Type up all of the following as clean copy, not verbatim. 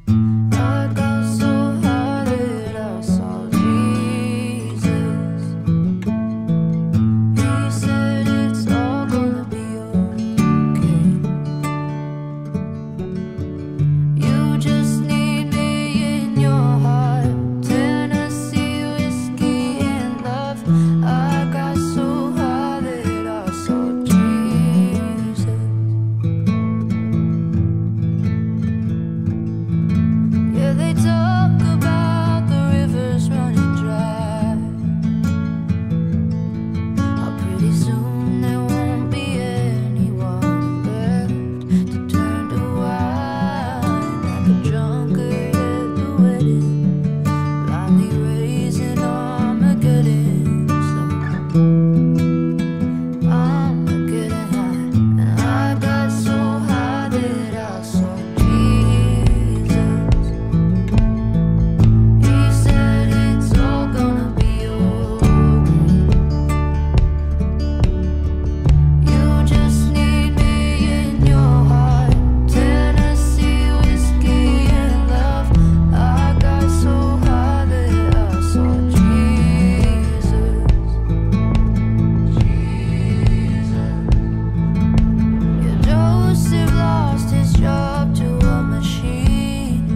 I got so high that I saw Jesus. He said it's all gonna be okay. You just need me in your heart. Tennessee whiskey and love. I got so high that I saw Jesus. Yeah, they talk about the rivers running dry. How pretty soon there won't be anyone left to turn to wine. Like a drunkard at the wedding, blindly raising Armageddon. So I'm getting high, and I got so high that I saw Jesus. He said it's all gonna be okay. You just need me in your heart. Tennessee whiskey and love. I got so high that I saw Jesus. Yeah, Joseph lost his job to a machine,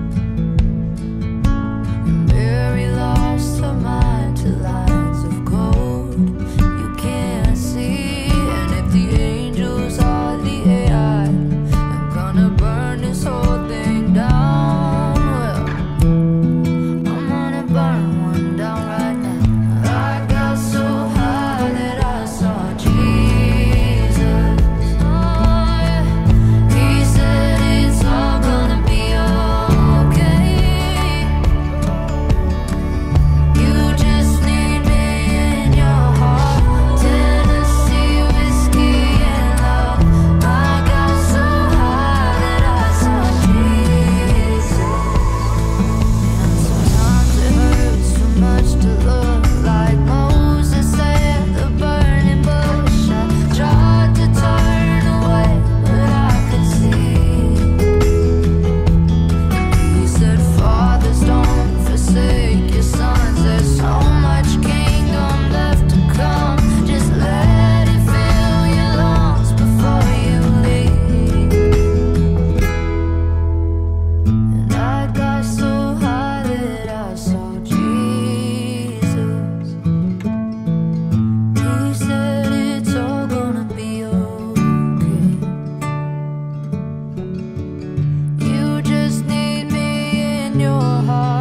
and Mary lost her mind to lines of code you can't see. And if the angels are the AI, I'm gonna burn this whole thing down. Well, I'm gonna burn one down right now. I got so high that I saw Jesus. Oh yeah, he said it's all gonna be okay. You just need me in your heart. Tennessee whiskey and love. I got so high that I saw Jesus. Sometimes it hurts too much to look like Moses at the burning bush. I tried to turn away, but I could see. He said, fathers, don't forsake your sons. There's so much kingdom left to come. Just let it fill your lungs before you leave. And I got so high that I saw Jesus. He said it's all gonna be okay. You just need me in your heart.